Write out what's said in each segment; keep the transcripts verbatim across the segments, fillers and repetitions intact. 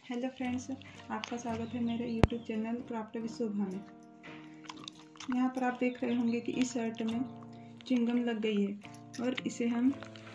Hello friends, आपका स्वागत है मेरे YouTube channel craft with Shobha में। यहाँ पर आप देख रहे होंगे कि इस शर्ट में च्युइंगम लग गई है और इसे हम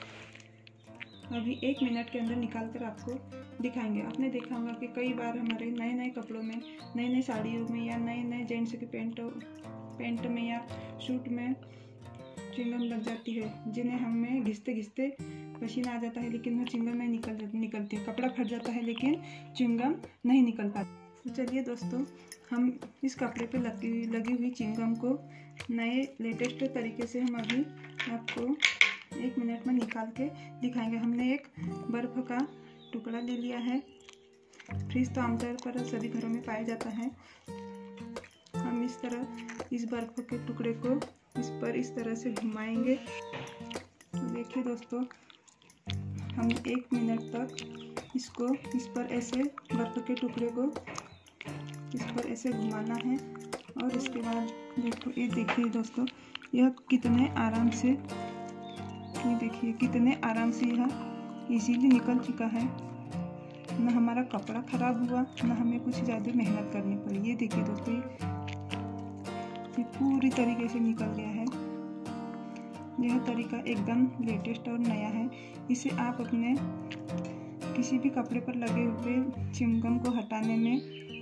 अभी एक मिनट के अंदर निकाल कर आपको दिखाएंगे। आपने देखा होगा कि कई बार हमारे नए नए कपड़ों में, नई नई साड़ियों में या नए नए जेंट्स के पेंट पेंट में या सूट में च्युइंगम लग जाती है, जिन्हें हमें घिसते घिसते पसीना आ जाता है, लेकिन वो च्युइंगम नहीं निकल निकलती है। कपड़ा फट जाता है लेकिन च्युइंगम नहीं निकल पाता। तो चलिए दोस्तों, हम इस कपड़े पे लगी लगी हुई च्युइंगम को नए लेटेस्ट तरीके से हम अभी आपको एक मिनट में निकाल के दिखाएंगे। हमने एक बर्फ़ का टुकड़ा ले लिया है। फ्रिज तो आमतौर पर सभी घरों में पाया जाता है। हम इस तरह इस बर्फ़ के टुकड़े को इस पर इस तरह से घुमाएंगे। देखिए दोस्तों, हम एक मिनट तक इसको इस पर ऐसे बर्फ़ के टुकड़े को इस पर ऐसे घुमाना है। और इसके बाद देखो, ये देखिए दोस्तों, यह कितने आराम से ये देखिए कितने आराम से यह इजीली निकल चुका है। न हमारा कपड़ा ख़राब हुआ, न हमें कुछ ज़्यादा मेहनत करनी पड़ी। ये देखिए दोस्तों, ये पूरी तरीके से निकल गया है। यह तरीका एकदम लेटेस्ट और नया है। इसे आप अपने किसी भी कपड़े पर लगे हुए च्युइंगम को हटाने में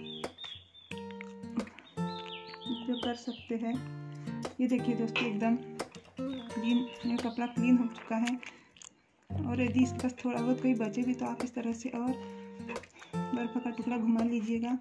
उपयोग कर सकते हैं। ये देखिए दोस्तों, एकदम क्लीन, यह कपड़ा क्लीन हो चुका है। और यदि इसके पास थोड़ा बहुत कोई बचे भी तो आप इस तरह से और बर्फ़ का टुकड़ा घुमा लीजिएगा।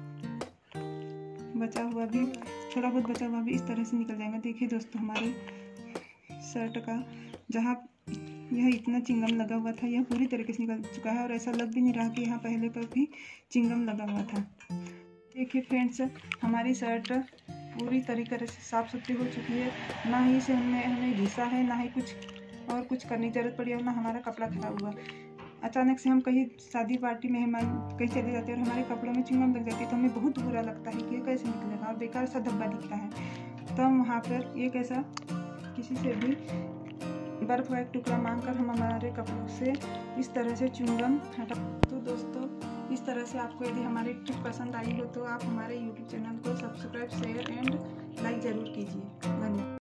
बचा हुआ भी थोड़ा बहुत बचा हुआ भी इस तरह से निकल जाएगा। देखिए दोस्तों, हमारे शर्ट का जहाँ यह इतना च्युइंगम लगा हुआ था, यह पूरी तरीके से निकल चुका है और ऐसा लग भी नहीं रहा कि यहाँ पहले पर भी च्युइंगम लगा हुआ था। देखिए फ्रेंड्स, हमारी शर्ट पूरी तरीके से साफ़ सुथरी हो चुकी है। ना ही इसे हमने हमें घिसा है, ना ही कुछ और कुछ करने की ज़रूरत पड़ी और ना हमारा कपड़ा खराब हुआ। अचानक से हम कहीं शादी पार्टी मेहमान कहीं चले जाते हैं और हमारे कपड़ों में च्युइंगम लग जाती है, तो हमें बहुत बुरा लगता है कि ये कैसे निकलेगा और बेकार सा धब्बा दिखता है। तो हम वहाँ पर एक ऐसा किसी से भी बर्फ़ का एक टुकड़ा मांगकर हम हमारे कपड़ों से इस तरह से च्युइंगम हटा। तो दोस्तों, इस तरह से आपको यदि हमारी टिप पसंद आई हो तो आप हमारे यूट्यूब चैनल को सब्सक्राइब, शेयर एंड लाइक ज़रूर कीजिए। धन्यवाद।